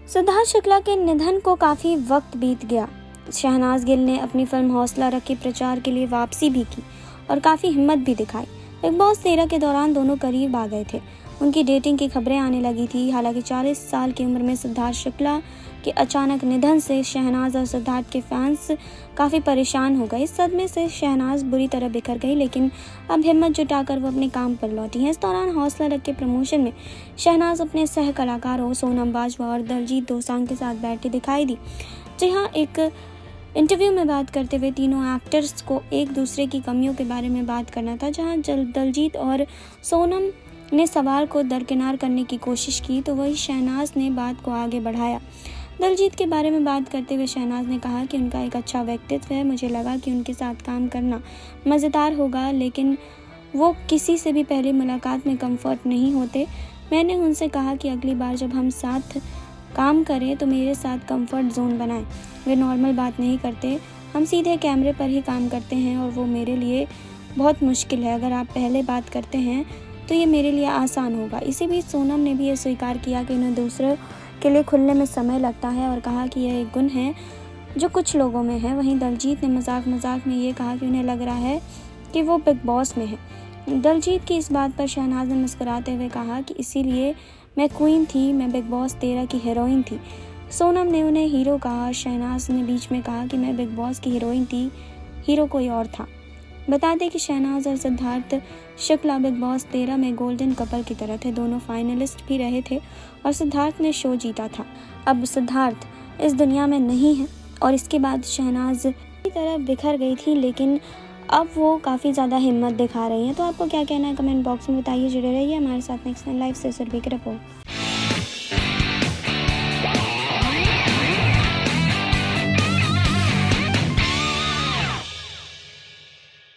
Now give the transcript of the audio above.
सिद्धार्थ शुक्ला के निधन को काफ़ी वक्त बीत गया। शहनाज गिल ने अपनी फिल्म हौसला रख के प्रचार के लिए वापसी भी की और काफ़ी हिम्मत भी दिखाई। बिग बॉस 13 के दौरान दोनों करीब आ गए थे। उनकी डेटिंग की खबरें आने लगी थी। हालांकि 40 साल की उम्र में सिद्धार्थ शुक्ला के अचानक निधन से शहनाज और सिद्धार्थ के फैंस काफ़ी परेशान हो गए। इस सदमे से शहनाज बुरी तरह बिखर गई, लेकिन अब हिम्मत जुटाकर वो अपने काम पर लौटी हैं। इस दौरान हौसला रख के प्रमोशन में शहनाज अपने सह कलाकारों सोनम बाजवा और दलजीत दोसांझ के साथ बैठी दिखाई दी। जी हाँ, एक इंटरव्यू में बात करते हुए तीनों एक्टर्स को एक दूसरे की कमियों के बारे में बात करना था। जहां दलजीत और सोनम ने सवाल को दरकिनार करने की कोशिश की, तो वही शहनाज ने बात को आगे बढ़ाया। दलजीत के बारे में बात करते हुए शहनाज ने कहा कि उनका एक अच्छा व्यक्तित्व है। मुझे लगा कि उनके साथ काम करना मज़ेदार होगा, लेकिन वो किसी से भी पहली मुलाकात में कंफर्ट नहीं होते। मैंने उनसे कहा कि अगली बार जब हम साथ काम करें तो मेरे साथ कंफर्ट जोन बनाएं। वे नॉर्मल बात नहीं करते, हम सीधे कैमरे पर ही काम करते हैं और वो मेरे लिए बहुत मुश्किल है। अगर आप पहले बात करते हैं तो ये मेरे लिए आसान होगा। इसी बीच सोनम ने भी ये स्वीकार किया कि उन्हें दूसरों के लिए खुलने में समय लगता है और कहा कि यह एक गुण है जो कुछ लोगों में है। वहीं दलजीत ने मजाक में ये कहा कि उन्हें लग रहा है कि वो बिग बॉस में है। दलजीत की इस बात पर शहनाज ने मुस्कुराते हुए कहा कि इसीलिए मैं क्वीन थी, मैं बिग बॉस 13 की हीरोइन थी। सोनम ने उन्हें हीरो कहा। शहनाज ने बीच में कहा कि मैं बिग बॉस की हीरोइन थी, हीरो कोई और था। बता दें कि शहनाज और सिद्धार्थ शुक्ला बिग बॉस 13 में गोल्डन कपल की तरह थे। दोनों फाइनलिस्ट भी रहे थे और सिद्धार्थ ने शो जीता था। अब सिद्धार्थ इस दुनिया में नहीं है और इसके बाद शहनाज की तरह बिखर गई थी, लेकिन अब वो काफ़ी ज़्यादा हिम्मत दिखा रही हैं। तो आपको क्या कहना है कमेंट बॉक्स में बताइए। जुड़े रहिए हमारे साथ नेक्स्ट लाइव से सुरभि की रिपोर्ट।